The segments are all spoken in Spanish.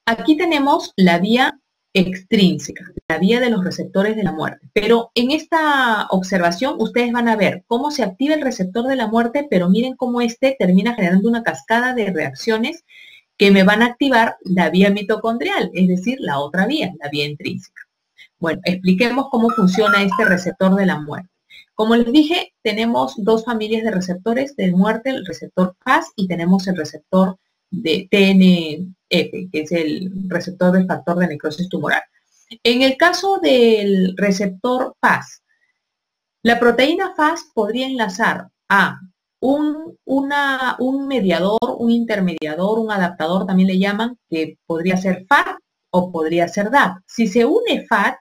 Aquí tenemos la vía extrínseca, la vía de los receptores de la muerte. Pero en esta observación ustedes van a ver cómo se activa el receptor de la muerte, pero miren cómo este termina generando una cascada de reacciones que me van a activar la vía mitocondrial, es decir, la otra vía, la vía intrínseca. Bueno, expliquemos cómo funciona este receptor de la muerte. Como les dije, tenemos dos familias de receptores de muerte, el receptor FAS y tenemos el receptor de TNF, que es el receptor del factor de necrosis tumoral. En el caso del receptor FAS, la proteína FAS podría enlazar a un mediador, un intermediador, un adaptador también le llaman, que podría ser FAT o podría ser DAP. Si se une FAT,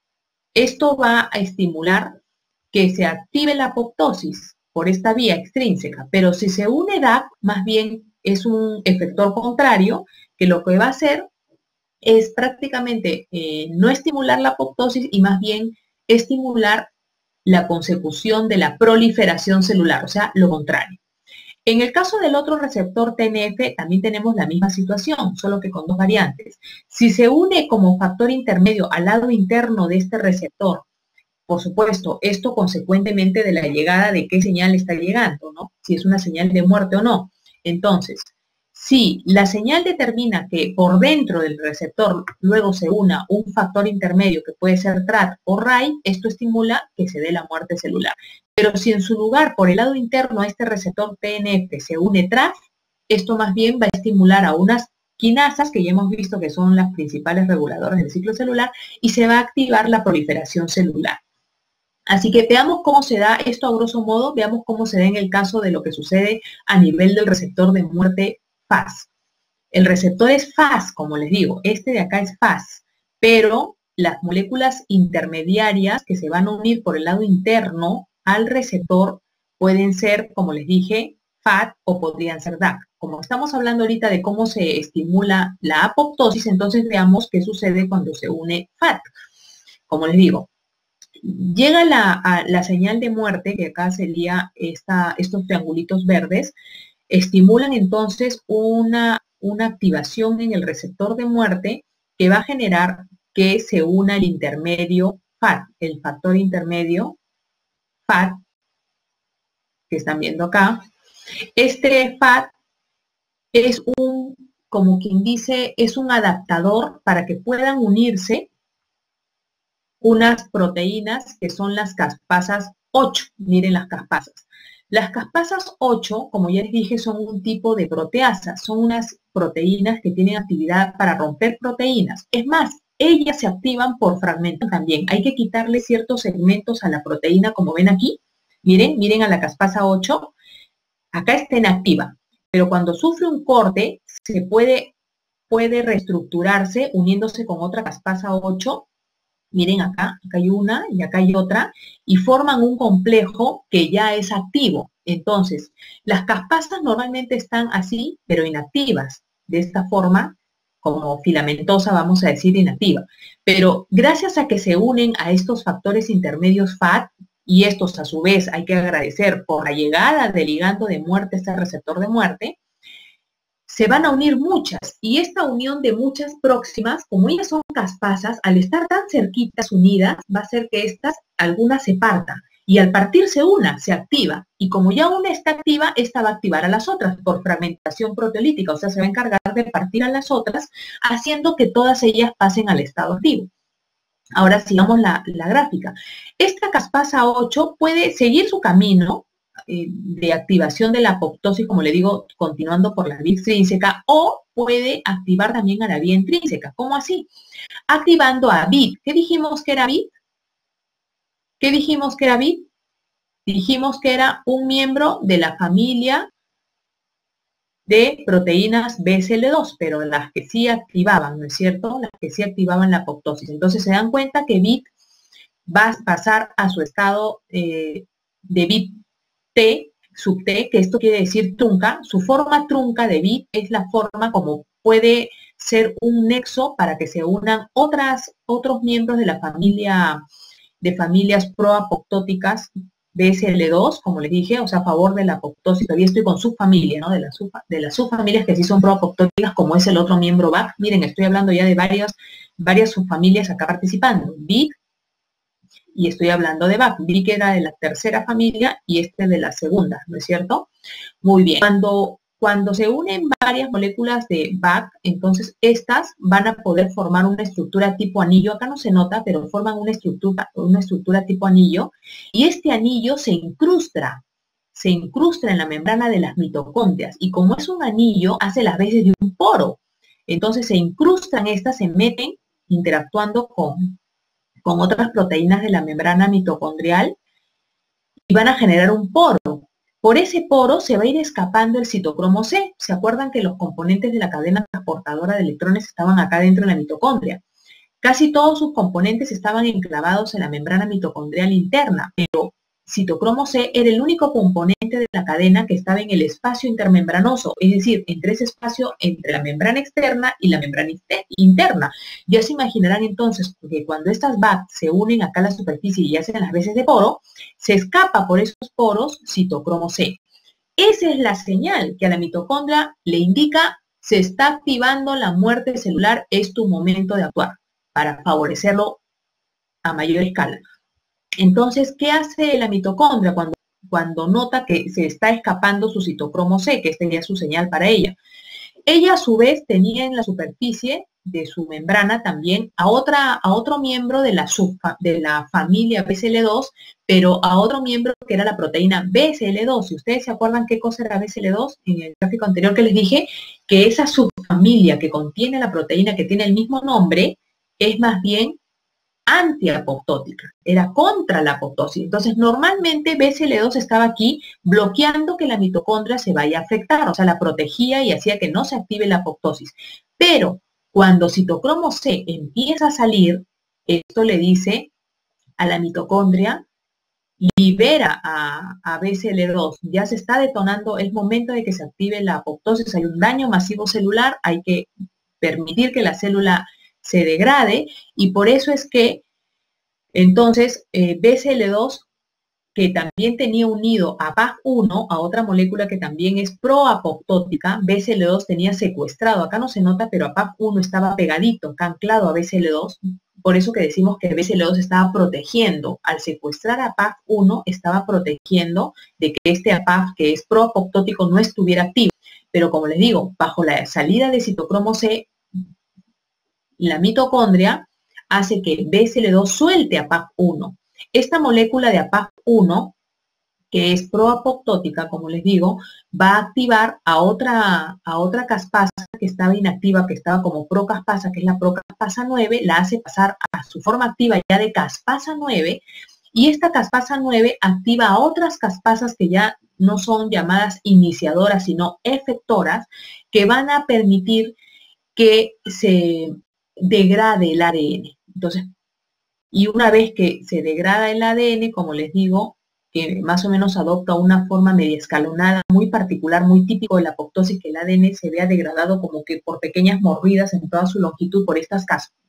esto va a estimular que se active la apoptosis por esta vía extrínseca, pero si se une DAP, más bien es un efector contrario, que lo que va a hacer es prácticamente no estimular la apoptosis y más bien estimular la consecución de la proliferación celular, o sea, lo contrario. En el caso del otro receptor TNF también tenemos la misma situación, solo que con dos variantes. Si se une como factor intermedio al lado interno de este receptor, por supuesto, esto consecuentemente de la llegada de qué señal está llegando, ¿no? Si es una señal de muerte o no. Entonces, si la señal determina que por dentro del receptor luego se una un factor intermedio que puede ser TRAT o RAI, esto estimula que se dé la muerte celular. Pero si en su lugar, por el lado interno a este receptor TNF se une TRAF, esto más bien va a estimular a unas quinasas que ya hemos visto que son las principales reguladoras del ciclo celular y se va a activar la proliferación celular. Así que veamos cómo se da esto a grosso modo, veamos cómo se da en el caso de lo que sucede a nivel del receptor de muerte FAS. El receptor es FAS, como les digo, este de acá es FAS, pero las moléculas intermediarias que se van a unir por el lado interno al receptor pueden ser, como les dije, FAT o podrían ser DAC. Como estamos hablando ahorita de cómo se estimula la apoptosis, entonces veamos qué sucede cuando se une FAT. Como les digo, llega la señal de muerte, que acá sería estos triangulitos verdes, estimulan entonces una activación en el receptor de muerte que va a generar que se una el intermedio FAT, el factor intermedio FAT, que están viendo acá. Este FAT es como quien dice, es un adaptador para que puedan unirse unas proteínas que son las caspasas 8. Miren las caspasas. Las caspasas 8, como ya les dije, son un tipo de proteasa. Son unas proteínas que tienen actividad para romper proteínas. Es más, ellas se activan por fragmentos también. Hay que quitarle ciertos segmentos a la proteína, como ven aquí. Miren a la caspasa 8. Acá está inactiva. Pero cuando sufre un corte, se puede reestructurarse uniéndose con otra caspasa 8. Miren acá hay una y acá hay otra, y forman un complejo que ya es activo. Entonces, las caspasas normalmente están así, pero inactivas. De esta forma, como filamentosa, vamos a decir inactiva. Pero gracias a que se unen a estos factores intermedios FAT, y estos a su vez hay que agradecer por la llegada del ligando de muerte, este receptor de muerte, se van a unir muchas, y esta unión de muchas próximas, como ellas son caspasas, al estar tan cerquitas unidas, va a hacer que algunas se partan, y al partirse una, se activa, y como ya una está activa, esta va a activar a las otras por fragmentación proteolítica, o sea, se va a encargar de partir a las otras, haciendo que todas ellas pasen al estado activo. Ahora sigamos la gráfica. Esta caspasa 8 puede seguir su camino de activación de la apoptosis, como le digo, continuando por la vía extrínseca, o puede activar también a la vía intrínseca. ¿Cómo así? Activando a BIT. ¿Qué dijimos que era BIT? ¿Qué dijimos que era BIT? Dijimos que era un miembro de la familia de proteínas BCL2, pero las que sí activaban, ¿no es cierto? Las que sí activaban la apoptosis. Entonces se dan cuenta que BIT va a pasar a su estado de BIT T, sub T, que esto quiere decir trunca. Su forma trunca de BIT es la forma como puede ser un nexo para que se unan otros miembros de la familia de familias proapoptóticas BSL2, como les dije, o sea, a favor de la apoptosis. Todavía estoy con subfamilia, ¿no? De las subfamilias que sí son proapoptóticas, como es el otro miembro BAC. Miren, estoy hablando ya de varias subfamilias acá participando. BIC, y estoy hablando de BAC. BIC era de la tercera familia y este de la segunda, ¿no es cierto? Muy bien. Cuando se unen varias moléculas de BAC, entonces estas van a poder formar una estructura tipo anillo. Acá no se nota, pero forman una estructura tipo anillo. Y este anillo se incrusta en la membrana de las mitocondrias. Y como es un anillo, hace las veces de un poro. Entonces se incrustan estas, se meten interactuando con otras proteínas de la membrana mitocondrial y van a generar un poro. Por ese poro se va a ir escapando el citocromo C. ¿Se acuerdan que los componentes de la cadena transportadora de electrones estaban acá dentro de la mitocondria? Casi todos sus componentes estaban enclavados en la membrana mitocondrial interna, pero citocromo C era el único componente de la cadena que estaba en el espacio intermembranoso, es decir, entre ese espacio entre la membrana externa y la membrana interna. Ya se imaginarán entonces que cuando estas BAC se unen acá a la superficie y hacen las veces de poro, se escapa por esos poros citocromo C. Esa es la señal que a la mitocondria le indica: se está activando la muerte celular, es tu momento de actuar, para favorecerlo a mayor escala. Entonces, ¿qué hace la mitocondria cuando nota que se está escapando su citocromo C, que esta ya es su señal para ella? Ella a su vez tenía en la superficie de su membrana también a otro miembro de la familia BSL2, pero a otro miembro que era la proteína BSL2. Si ustedes se acuerdan qué cosa era BSL2 en el gráfico anterior que les dije, que esa subfamilia que contiene la proteína que tiene el mismo nombre es más bien antiapoptótica, era contra la apoptosis. Entonces, normalmente BSL2 estaba aquí bloqueando que la mitocondria se vaya a afectar, o sea, la protegía y hacía que no se active la apoptosis. Pero cuando citocromo C empieza a salir, esto le dice a la mitocondria: libera a BSL2, ya se está detonando, es momento de que se active la apoptosis, hay un daño masivo celular, hay que permitir que la célula se degrade, y por eso es que entonces BSL2, que también tenía unido a PAG1, a otra molécula que también es proapoptótica, BSL2 tenía secuestrado, acá no se nota, pero a PAG1 estaba pegadito, acá anclado a BSL2, por eso que decimos que BSL2 estaba protegiendo, al secuestrar a PAG1, estaba protegiendo de que este APAG, que es proapoptótico, no estuviera activo. Pero como les digo, bajo la salida de citocromo C, la mitocondria hace que BSL2 suelte a PAG1. Esta molécula de APAG1, que es proapoptótica, como les digo, va a activar a otra caspasa que estaba inactiva, que estaba como procaspasa, que es la procaspasa 9, la hace pasar a su forma activa ya de caspasa 9, y esta caspasa 9 activa a otras caspasas que ya no son llamadas iniciadoras, sino efectoras, que van a permitir que se degrade el ADN. Entonces, y una vez que se degrada el ADN, como les digo, que más o menos adopta una forma media escalonada, muy particular, muy típico de la apoptosis, que el ADN se vea degradado como que por pequeñas mordidas en toda su longitud por estas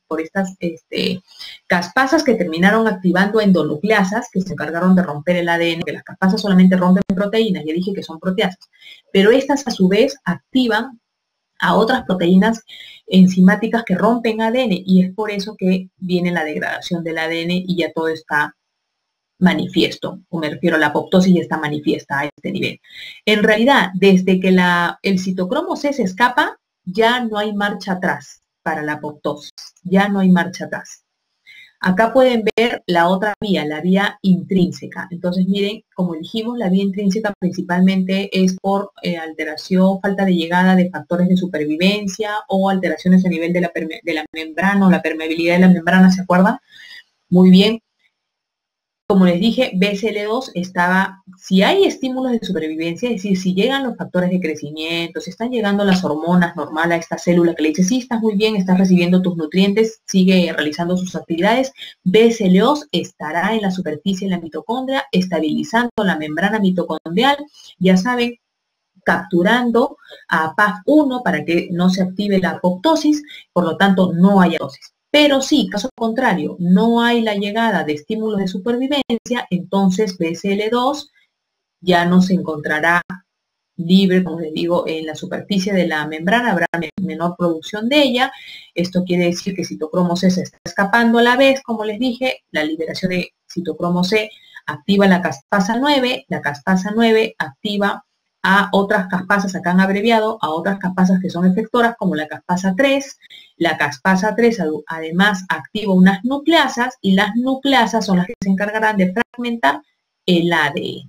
caspasas que terminaron activando endonucleasas, que se encargaron de romper el ADN, que las caspasas solamente rompen proteínas, ya dije que son proteasas, pero estas a su vez activan a otras proteínas enzimáticas que rompen ADN, y es por eso que viene la degradación del ADN y ya todo está manifiesto, o me refiero a la apoptosis, ya está manifiesta a este nivel. En realidad, desde que el citocromo C se escapa, ya no hay marcha atrás para la apoptosis, ya no hay marcha atrás. Acá pueden ver la otra vía, la vía intrínseca. Entonces, miren, como dijimos, la vía intrínseca principalmente es por alteración, falta de llegada de factores de supervivencia o alteraciones a nivel de la membrana o la permeabilidad de la membrana, ¿se acuerdan? Muy bien. Como les dije, BSL2 estaba, si hay estímulos de supervivencia, es decir, si llegan los factores de crecimiento, si están llegando las hormonas normal a esta célula que le dice: sí, estás muy bien, estás recibiendo tus nutrientes, sigue realizando sus actividades, BSL2 estará en la superficie de la mitocondria, estabilizando la membrana mitocondrial, ya saben, capturando a PAG1 para que no se active la apoptosis, por lo tanto no haya apoptosis. Pero si, caso contrario, no hay la llegada de estímulos de supervivencia, entonces BCL2 ya no se encontrará libre, como les digo, en la superficie de la membrana, habrá menor producción de ella. Esto quiere decir que citocromo C se está escapando a la vez, como les dije, la liberación de citocromo C activa la caspasa 9, la caspasa 9 activa a otras caspasas, acá han abreviado, a otras caspasas que son efectoras, como la caspasa 3. La caspasa 3 además activa unas nucleasas, y las nucleasas son las que se encargarán de fragmentar el ADN.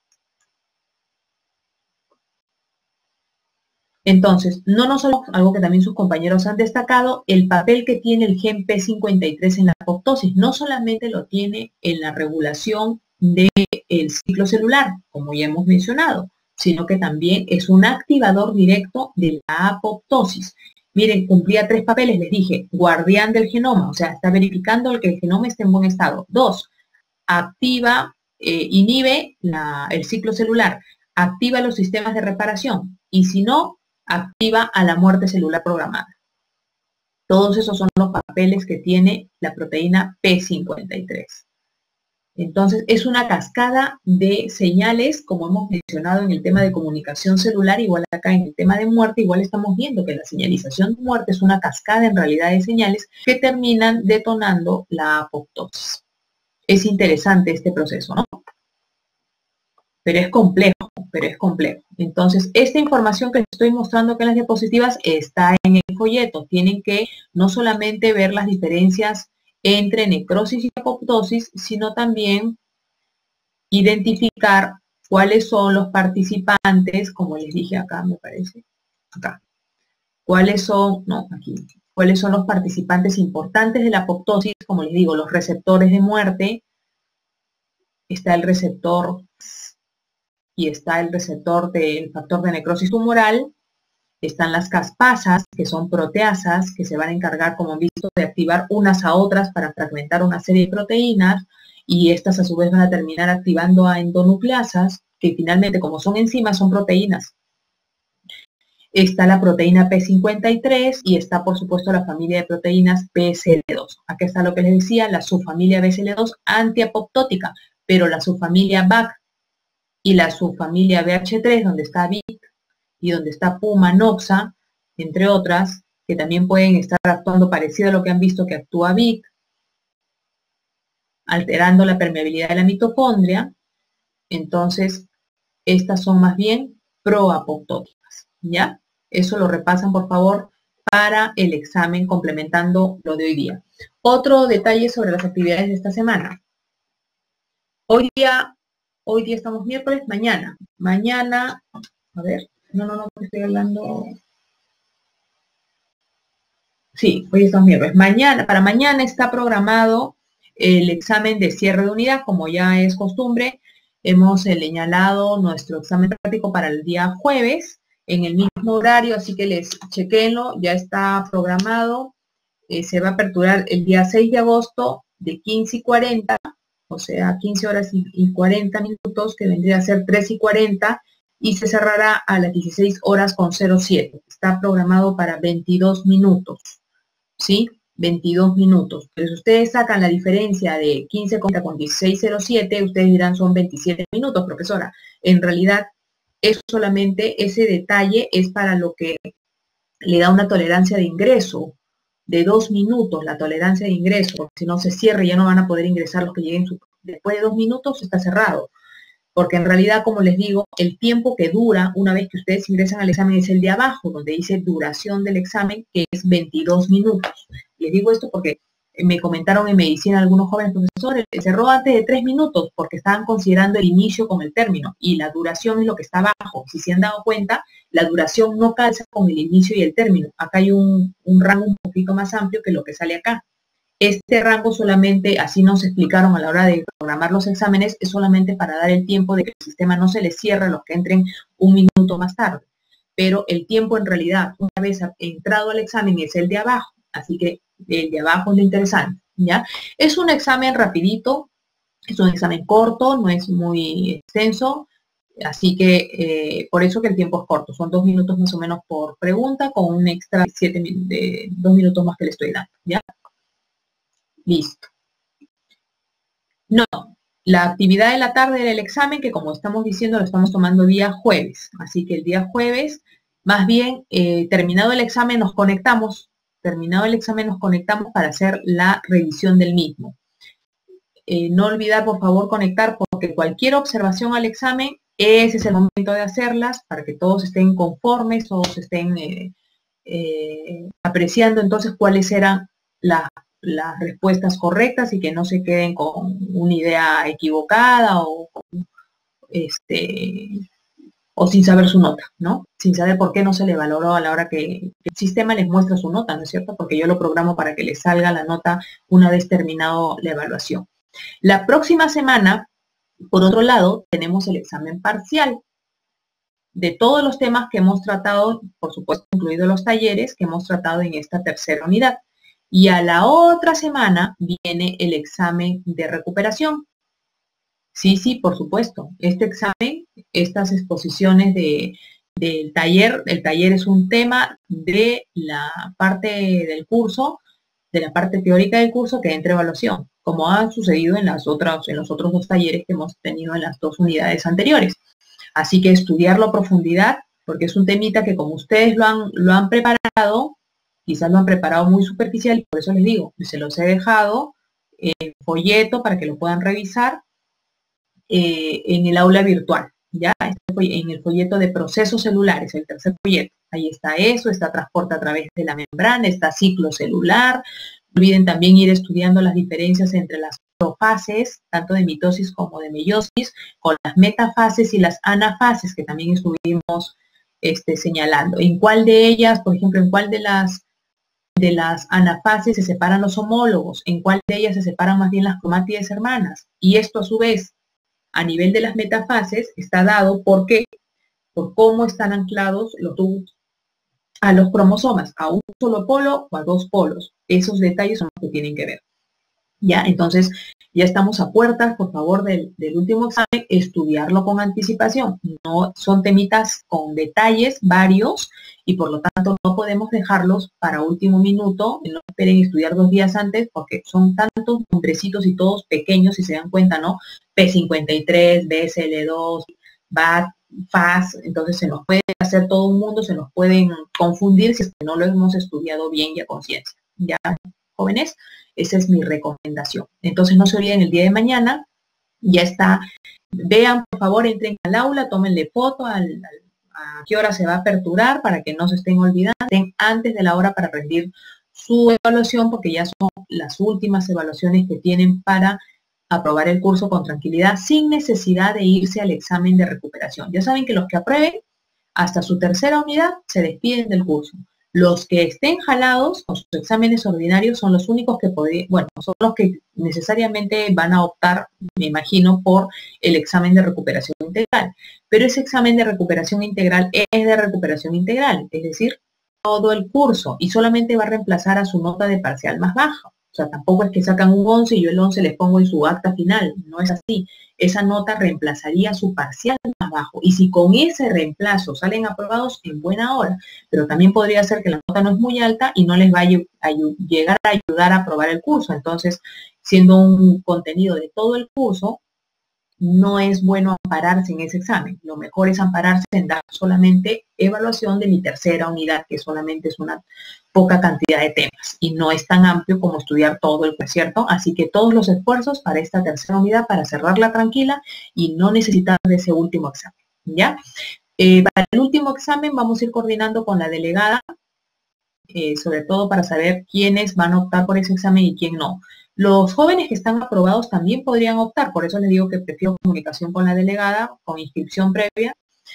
Entonces, no nos olvidemos, algo que también sus compañeros han destacado, el papel que tiene el gen P53 en la apoptosis. No solamente lo tiene en la regulación del ciclo celular, como ya hemos mencionado, sino que también es un activador directo de la apoptosis. Miren, cumplía 3 papeles, les dije, guardián del genoma, o sea, está verificando que el genoma esté en buen estado. 2, activa, inhibe el ciclo celular, activa los sistemas de reparación, y si no, activa a la muerte celular programada. Todos esos son los papeles que tiene la proteína P53. Entonces, es una cascada de señales, como hemos mencionado en el tema de comunicación celular, igual acá en el tema de muerte, igual estamos viendo que la señalización de muerte es una cascada en realidad de señales que terminan detonando la apoptosis. Es interesante este proceso, ¿no? Pero es complejo. Entonces, esta información que les estoy mostrando acá en las diapositivas está en el folleto. Tienen que no solamente ver las diferencias entre necrosis y apoptosis, sino también identificar cuáles son los participantes, como les dije acá, me parece, acá. Cuáles son los participantes importantes de la apoptosis, como les digo, los receptores de muerte. Está el receptor y está el receptor del factor de necrosis tumoral. Están las caspasas, que son proteasas, que se van a encargar, como han visto, de activar unas a otras para fragmentar una serie de proteínas, y estas a su vez van a terminar activando a endonucleasas, que finalmente, como son enzimas, son proteínas. Está la proteína P53 y está, por supuesto, la familia de proteínas BCL2. Aquí está lo que les decía, la subfamilia BCL2 antiapoptótica, pero la subfamilia BAC y la subfamilia BH3, donde está VIC y donde está Puma, Noxa, entre otras, que también pueden estar actuando parecido a lo que han visto que actúa VIC, alterando la permeabilidad de la mitocondria. Entonces, estas son más bien proapoptóticas, ¿ya? Eso lo repasan, por favor, para el examen, complementando lo de hoy día. Otro detalle sobre las actividades de esta semana. Hoy día estamos miércoles, mañana, a ver, no, estoy hablando. Sí, hoy estamos miércoles. Para mañana está programado el examen de cierre de unidad, como ya es costumbre. Hemos señalado nuestro examen práctico para el día jueves, en el mismo horario, así que chequenlo, ya está programado. Se va a aperturar el día 6 de agosto de 15:40, o sea, 15 horas y 40 minutos, que vendría a ser 3:40, y se cerrará a las 16 horas con 07. Está programado para 22 minutos, ¿sí? 22 minutos. Pero si ustedes sacan la diferencia de 15:40 con 16:07, ustedes dirán son 27 minutos, profesora. En realidad, es solamente ese detalle, es para lo que le da una tolerancia de ingreso de 2 minutos, la tolerancia de ingreso, porque si no se cierra ya no van a poder ingresar los que lleguen después de 2 minutos, está cerrado. Porque en realidad, como les digo, el tiempo que dura una vez que ustedes ingresan al examen es el de abajo, donde dice duración del examen, que es 22 minutos. Les digo esto porque me comentaron en medicina algunos jóvenes profesores, cerró antes de 3 minutos porque estaban considerando el inicio con el término, y la duración es lo que está abajo. Si se han dado cuenta, la duración no calza con el inicio y el término. Acá hay un rango un poquito más amplio que lo que sale acá. Este rango solamente, así nos explicaron a la hora de programar los exámenes, es solamente para dar el tiempo de que el sistema no se les cierre a los que entren un minuto más tarde. Pero el tiempo en realidad, una vez entrado al examen, es el de abajo. Así que el de abajo es lo interesante, ¿ya? Es un examen rapidito, es un examen corto, no es muy extenso. Así que por eso que el tiempo es corto, son 2 minutos más o menos por pregunta, con un extra de 2 minutos más que le estoy dando, ¿ya? Listo. No, la actividad de la tarde era el examen, que como estamos diciendo lo estamos tomando día jueves. Así que el día jueves, más bien, terminado el examen nos conectamos. Terminado el examen nos conectamos para hacer la revisión del mismo. No olvidar, por favor, conectar, porque cualquier observación al examen, ese es el momento de hacerlas para que todos estén conformes, todos estén apreciando entonces cuáles eran las respuestas correctas y que no se queden con una idea equivocada o sin saber su nota, ¿no? Sin saber por qué no se le valoró a la hora que el sistema les muestra su nota, ¿no es cierto? Porque yo lo programo para que les salga la nota una vez terminado la evaluación. La próxima semana, por otro lado, tenemos el examen parcial de todos los temas que hemos tratado, por supuesto, incluidos los talleres que hemos tratado en esta tercera unidad. Y a la otra semana viene el examen de recuperación. Sí, por supuesto. Este examen, estas exposiciones del taller, el taller es un tema de la parte del curso, de la parte teórica del curso que entra evaluación, como ha sucedido en los otros dos talleres que hemos tenido en las 2 unidades anteriores. Así que estudiarlo a profundidad, porque es un temita que como ustedes lo han preparado, quizás lo han preparado muy superficial, y por eso les digo, se los he dejado en folleto para que lo puedan revisar en el aula virtual, ¿ya? En el folleto de procesos celulares, el tercer folleto. Ahí está eso, está transporte a través de la membrana, está ciclo celular. No olviden también ir estudiando las diferencias entre las profases, tanto de mitosis como de meiosis, con las metafases y las anafases, que también estuvimos señalando. ¿En cuál de ellas, por ejemplo, en cuál de las anafases se separan los homólogos? ¿En cuál de ellas se separan más bien las cromátides hermanas? Y esto a su vez, a nivel de las metafases, está dado por cómo están anclados los tubos a los cromosomas, a un solo polo o a 2 polos. Esos detalles son los que tienen que ver. Ya, entonces, ya estamos a puertas, por favor, del último examen, estudiarlo con anticipación. No son temitas con detalles varios y por lo tanto no podemos dejarlos para último minuto. No esperen estudiar 2 días antes porque son tantos nombrecitos y todos pequeños, si se dan cuenta, ¿no? P53, BSL2, BAT, FAS, entonces se nos puede hacer todo un mundo, se nos pueden confundir si es que no lo hemos estudiado bien y a conciencia. ¿Ya, jóvenes? Esa es mi recomendación. Entonces no se olviden, el día de mañana ya está. Vean, por favor, entren al aula, tómenle foto a qué hora se va a aperturar para que no se estén olvidando, antes de la hora para rendir su evaluación, porque ya son las últimas evaluaciones que tienen para aprobar el curso con tranquilidad, sin necesidad de irse al examen de recuperación. Ya saben que los que aprueben hasta su tercera unidad se despiden del curso. Los que estén jalados con sus exámenes ordinarios son los únicos que son los que necesariamente van a optar, me imagino, por el examen de recuperación integral. Pero ese examen de recuperación integral es de recuperación integral, es decir, todo el curso, y solamente va a reemplazar a su nota de parcial más baja. O sea, tampoco es que sacan un 11 y yo el 11 les pongo en su acta final, no es así. Esa nota reemplazaría su parcial más bajo. Y si con ese reemplazo salen aprobados, en buena hora. Pero también podría ser que la nota no es muy alta y no les va a llegar a ayudar a aprobar el curso. Entonces, siendo un contenido de todo el curso, no es bueno ampararse en ese examen. Lo mejor es ampararse en dar solamente evaluación de mi tercera unidad, que solamente es una poca cantidad de temas y no es tan amplio como estudiar todo el curso, ¿cierto? Así que todos los esfuerzos para esta tercera unidad, para cerrarla tranquila y no necesitar de ese último examen, ¿ya? Para el último examen vamos a ir coordinando con la delegada, sobre todo para saber quiénes van a optar por ese examen y quién no. Los jóvenes que están aprobados también podrían optar, por eso les digo que prefiero comunicación con la delegada, con inscripción previa,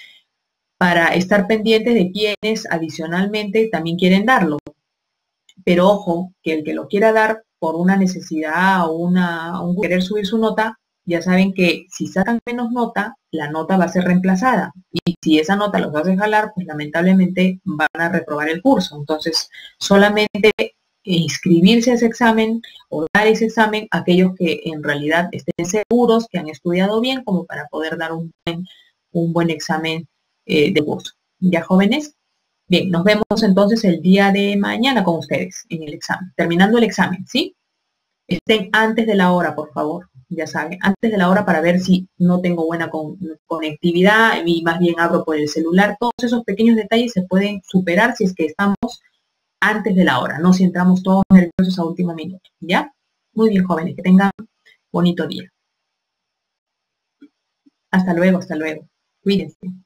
para estar pendientes de quienes adicionalmente también quieren darlo. Pero ojo, que el que lo quiera dar por una necesidad o un querer subir su nota, ya saben que si sacan menos nota, la nota va a ser reemplazada. Y si esa nota los hace jalar, pues lamentablemente van a reprobar el curso. Entonces, solamente inscribirse a ese examen o dar ese examen a aquellos que en realidad estén seguros, que han estudiado bien, como para poder dar un buen examen de curso. ¿Ya, jóvenes? Bien, nos vemos entonces el día de mañana con ustedes en el examen, terminando el examen, ¿sí? Estén antes de la hora, por favor. Ya saben, antes de la hora para ver si no tengo buena conectividad y más bien abro por el celular. Todos esos pequeños detalles se pueden superar si es que estamos antes de la hora, no si entramos todos nerviosos a último minuto. ¿Ya? Muy bien, jóvenes, que tengan bonito día. Hasta luego, hasta luego. Cuídense.